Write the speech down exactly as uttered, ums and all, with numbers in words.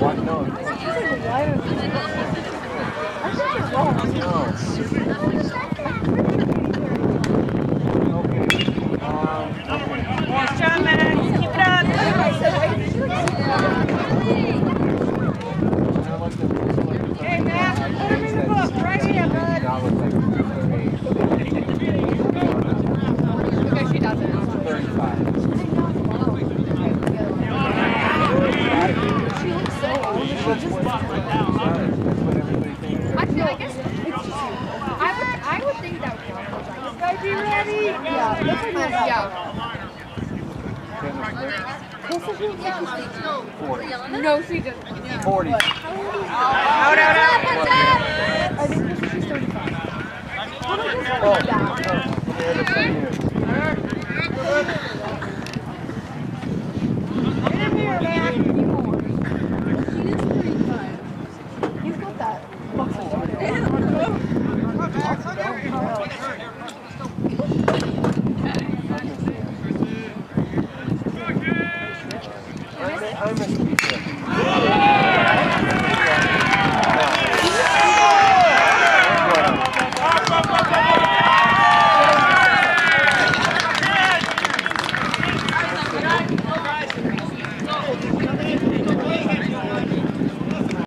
What? No. I think you're wrong. No. Okay. Um, Nice job, man. Keep it up. Hey, Matt. Put him in the book. Right here, bud. Okay, she doesn't. thirty-five. She looks so old. She just That's what everybody thinks. Actually, I guess it's just you. I would, I would think that would count. You guys be ready? Yeah, that's like nice. Yeah. forty. No, she doesn't. forty. Out, out, out. I think this she's thirty-five. Oh, no. Yeah, that's right here. Get in here, man.